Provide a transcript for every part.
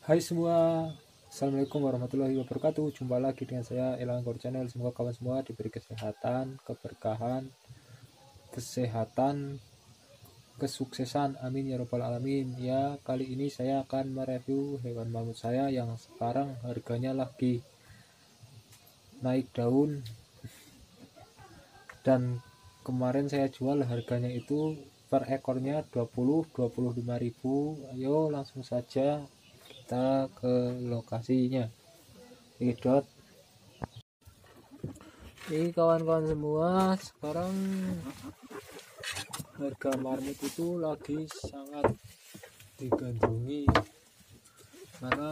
Hai semua, Assalamualaikum warahmatullahi wabarakatuh. Jumpa lagi dengan saya Elang Core Channel. Semoga kawan semua diberi kesehatan, keberkahan, kesuksesan. Amin ya robbal alamin. Ya, kali ini saya akan mereview hewan mamut saya yang sekarang harganya lagi naik daun, dan kemarin saya jual harganya itu per ekornya 25.000. Ayo langsung saja kita ke lokasinya. Idot. Ini kawan-kawan semua, sekarang harga marmut itu lagi sangat digandrungi karena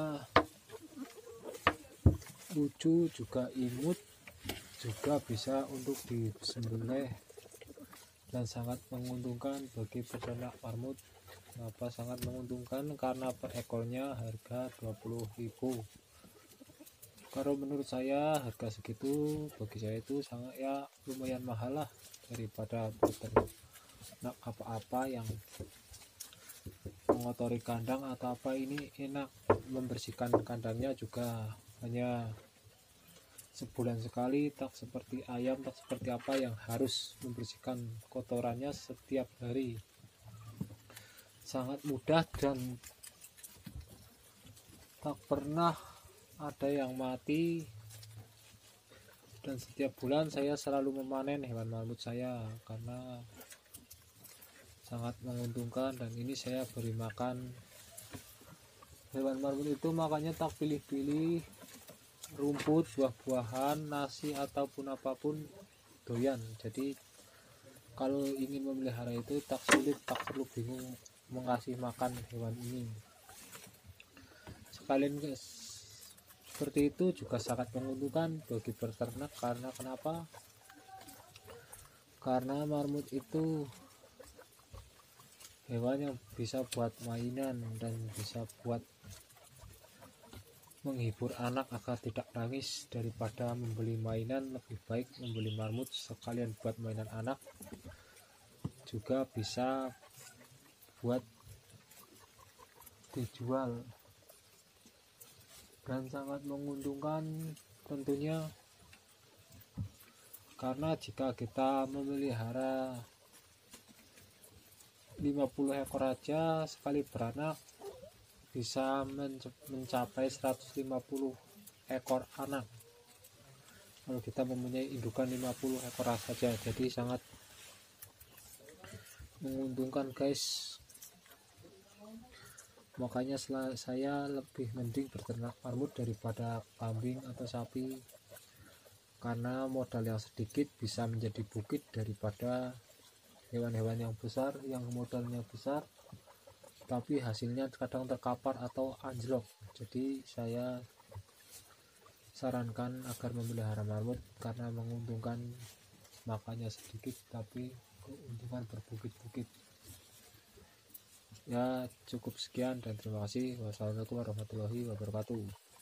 lucu, juga imut, juga bisa untuk disembelih dan sangat menguntungkan bagi peternak marmut. Kenapa sangat menguntungkan? Karena per ekornya harga 20.000. Kalau menurut saya harga segitu bagi saya itu sangat ya lumayan mahal lah, daripada peternak apa-apa yang mengotori kandang atau apa. Ini enak, membersihkan kandangnya juga hanya sebulan sekali, tak seperti ayam, tak seperti apa yang harus membersihkan kotorannya setiap hari. Sangat mudah dan tak pernah ada yang mati, dan setiap bulan saya selalu memanen hewan marmut saya karena sangat menguntungkan. Dan ini saya beri makan hewan marmut itu, makanya tak pilih-pilih rumput, buah-buahan, nasi ataupun apapun doyan. Jadi kalau ingin memelihara itu tak sulit, tak perlu bingung mengasih makan hewan ini. Sekalian seperti itu juga sangat menguntungkan bagi peternak. Karena kenapa? Karena marmut itu hewan yang bisa buat mainan dan bisa buat menghibur anak agar tidak nangis. Daripada membeli mainan, lebih baik membeli marmut sekalian buat mainan anak, juga bisa buat dijual dan sangat menguntungkan tentunya. Karena jika kita memelihara 50 ekor aja, sekali beranak bisa mencapai 150 ekor anak kalau kita mempunyai indukan 50 ekor saja. Jadi sangat menguntungkan guys. Makanya saya lebih mending berternak marmut daripada kambing atau sapi, karena modal yang sedikit bisa menjadi bukit daripada hewan-hewan yang besar yang modalnya besar tapi hasilnya kadang terkapar atau anjlok. Jadi saya sarankan agar memelihara marmut karena menguntungkan, makanya sedikit tapi keuntungan berbukit-bukit. Ya, cukup sekian dan terima kasih. Wassalamualaikum warahmatullahi wabarakatuh.